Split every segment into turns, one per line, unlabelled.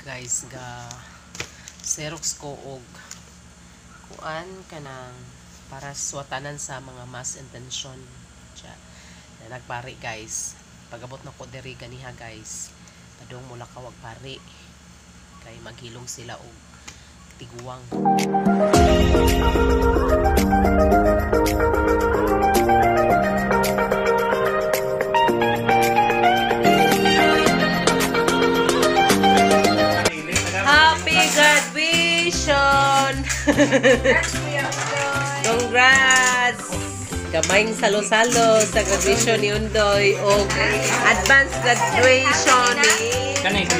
guys ga Xerox ko og kuan kanang para swatanan sa mga mass intention siya na nagpari guys. Pagabot na ko diri ganiha guys, padung mula kawag pari kay maghilong sila og tiguang. Happy graduation! Congrats! Kamayng salo-salo sa graduation ni Undoy o advanced graduation ni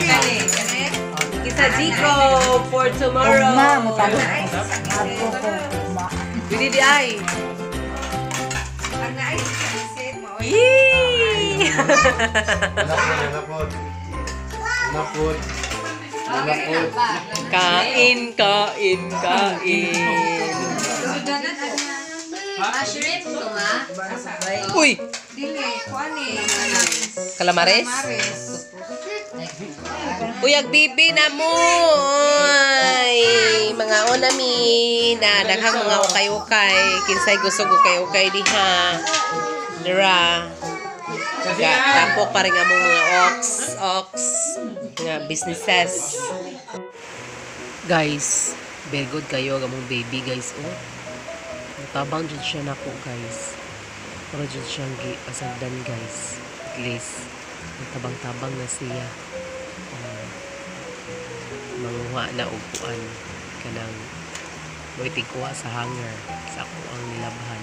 Kisa Zico for tomorrow. Bili di ay. Yee! Kain. Uy! Calamares? Uy, agbibi na mo! Ay, mga onami na daghang mga ukay-ukay. Kinsay gusto ukay-ukay diha. Dira. Tapok pa rin among mga ox nga businesses. Guys, very good kayo among baby guys. Oh, matabang dyan siya nako guys. Para dyan siyang pasagdan guys. At least matabang-tabang na siya. Manguha na upuan kanang moitigkuha sa hanger sa ako ang nilabhan.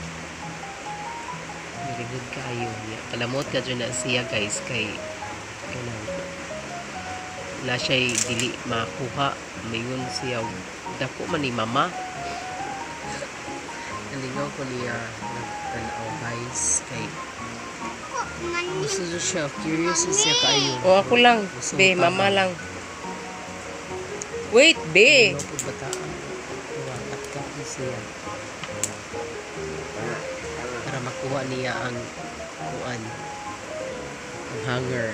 Very good kayo. Palamot ka dyan na siya guys kay kanang na siya'y dili makuha. Mayon siya dako man ni mama. Nalingaw ko niya nagtanaw guys kay gusto siya curious siya kayo. O ako lang be mama lang. Wait be watak ka siya para makuha niya ang kuan ang hanger.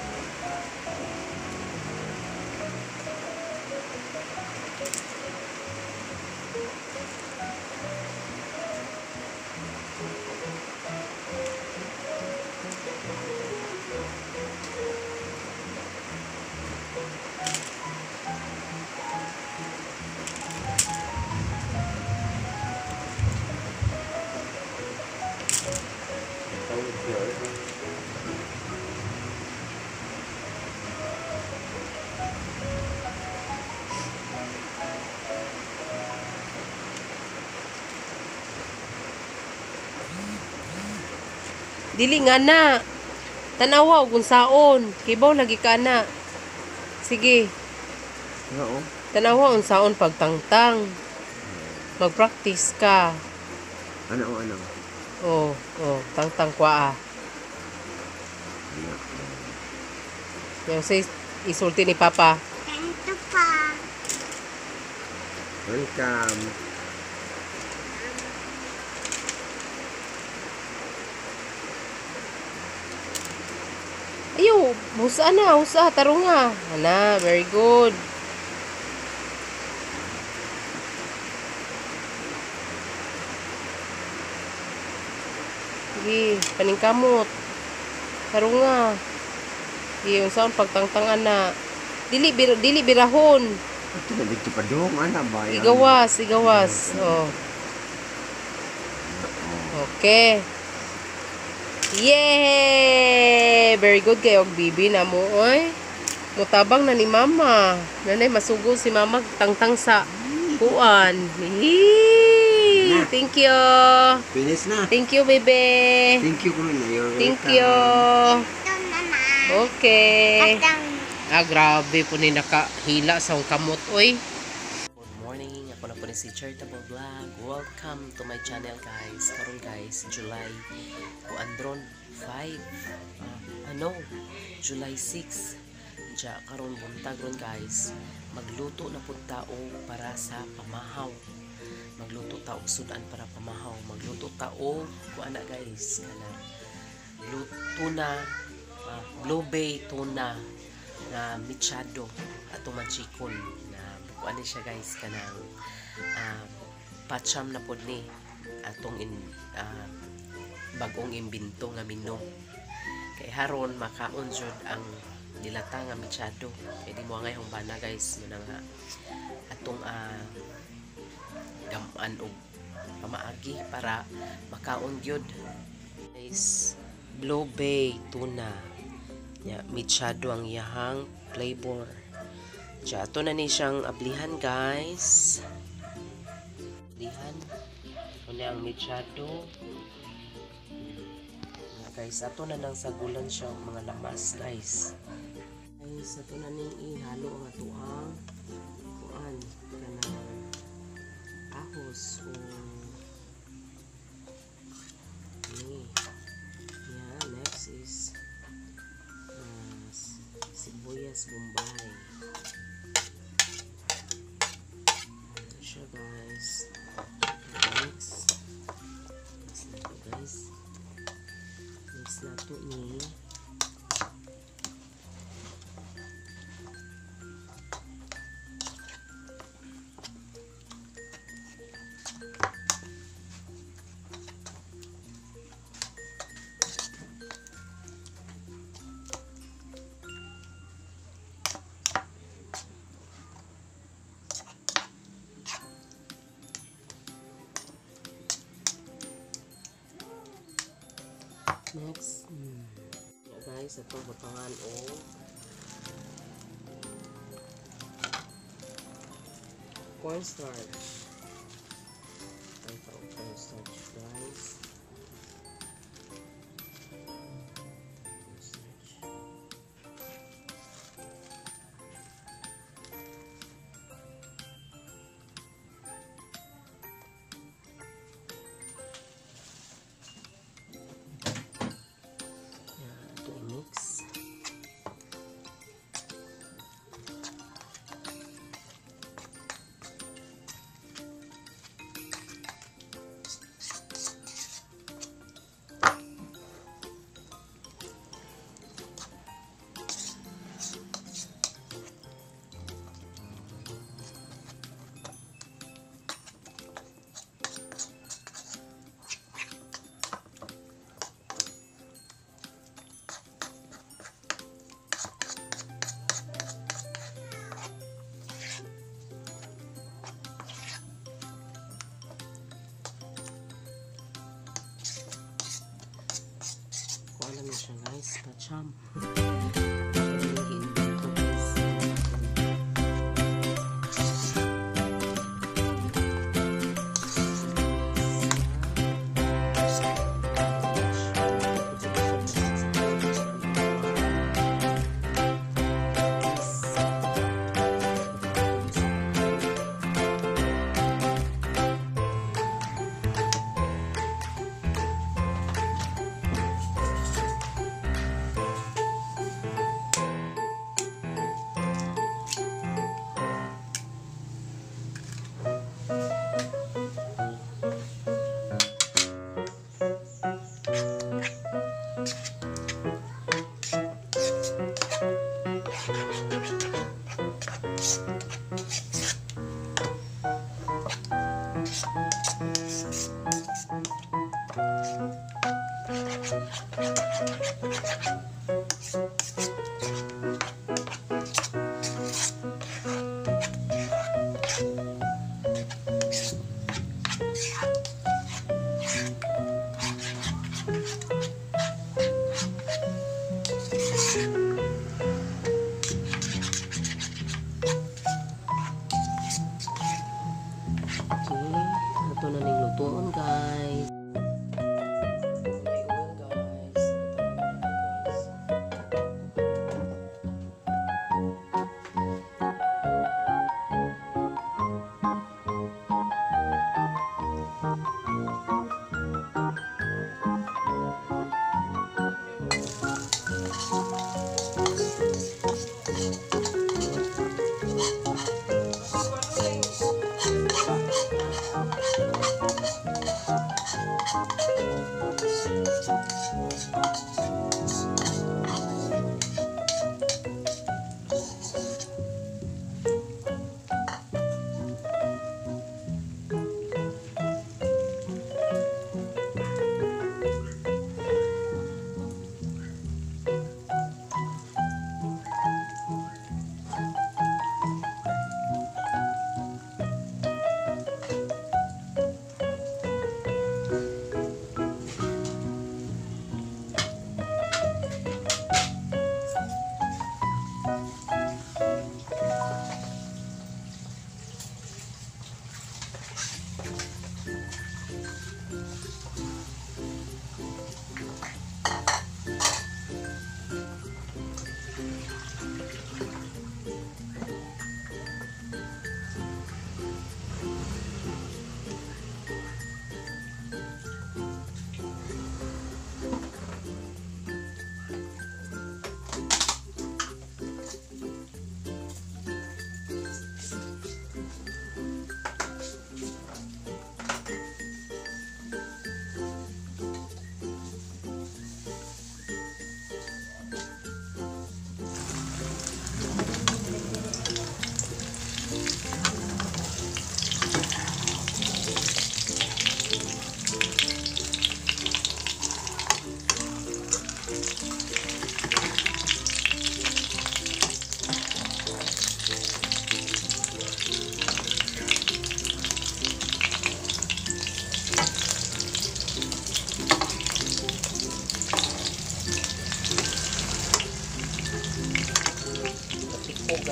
Dili nga na. Tanawa kung saon. Kibaw lagi ka na. Sige.
Oo.
Tanawa kung saon pagtangtang. Mag-practice ka.
Ano?
Tangtang kwa ah. Yung say, isulti ni Papa.
Ito pa.
Welcome.
Ayo, husa na, tarunga. Ana, very good. Sige, paningkamot. Tarunga. Sige, yung saan pagtangtangan na. Dili birahon.
Ito na dito pa doon, ana ba?
Igawas. Oh. Okay. Yay! Very good kayo, bibi na mo, oy. Mutabang na ni mama. Nanay, masugo si mama tangtang sa kuan. Thank you.
Finish na.
Thank you, bebe.
Thank you, Kuya.
Thank you.
Ito naman.
Okay.
Atang.
Grabe po ni nakahila sa kamot, oy. Good morning. Ako na po ni si Charitable Vlog. Welcome to my channel, guys. Karon guys, July Andron 5. July 6. Diya karon buntag ron guys. Magluto na pud tao para sa pamahaw. Magluto tao sudan para pamahaw. Magluto tao kuana guys kana tuna, blue bay tuna na mechado atong machikon na kuan ni siya guys kanang pacham na pod ni atong bagong imbento nga minom kay haron makaon jud ang dilata nga mechado kay di mo ngay humbana guys mo nga atong gaman og pamaagi para makaon gyud guys. Blue Bay tuna ya mechado ang yahang flavor. Diya, ato na ni siyang ablihan guys. Ablihan. Ito na ang mechado. Guys, ato na nang sagulan siya ang mga lamas guys. Guys, ato na ning ihalo ang atuang kuan kanang ahos o ni. Yeah, next is sibuyas bombay. Ayan siya guys. Next na to guys. Next na to ni next. Yeah, guys, ito butangan o cornstarch. Ito ang cornstarch guys. Mix. Alam mo siya guys, pacham.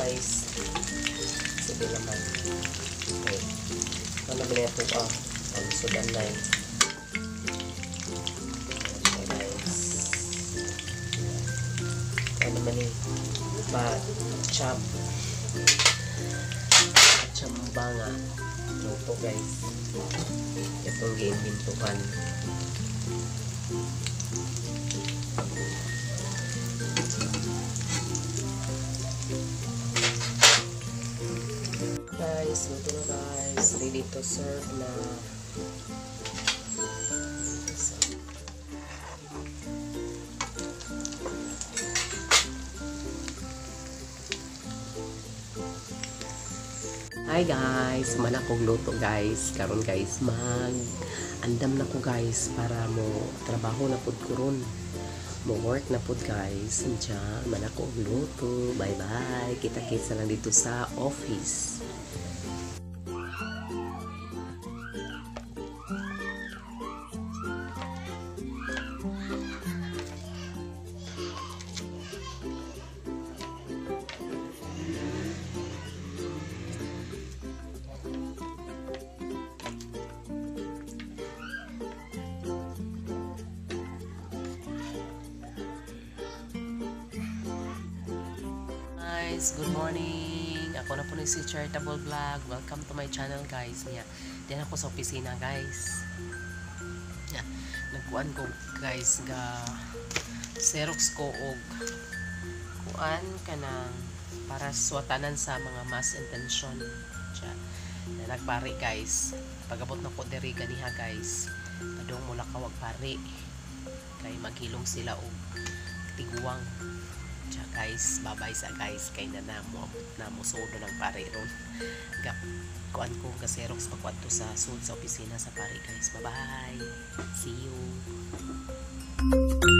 guys. Sige naman. Okay. Malagay ito ang sudan na yun. Okay guys. Ano naman eh. Cham. Chambanga. Ito guys. Itong game bintukan. Guys, luto na guys. Ready to serve na. Hi guys, man akong luto guys. Karon guys, andam na ko guys para mo trabaho na pud kuron. Mo work na pud guys. Diyan man ako luto. Bye bye. Kita-kits na lang dito sa office. Guys, good morning. Ako na po ni si Charitable Vlog. Welcome to my channel guys. Diyan ako sa opisina guys. Nagkuan ko guys ga Xerox ko og kuan kanang para swatanan sa mga mass intention. Nagpari guys. Pagabot na ko diri ganiha guys. Padung mula kawag pari. Kay maghilom sila og tiguang. Guys, babay sa guys kay na mo sodo ng pare ron. Kuan ko ga Xerox pagkwadto sa sud sa opisina sa pare guys. Bye bye. See you.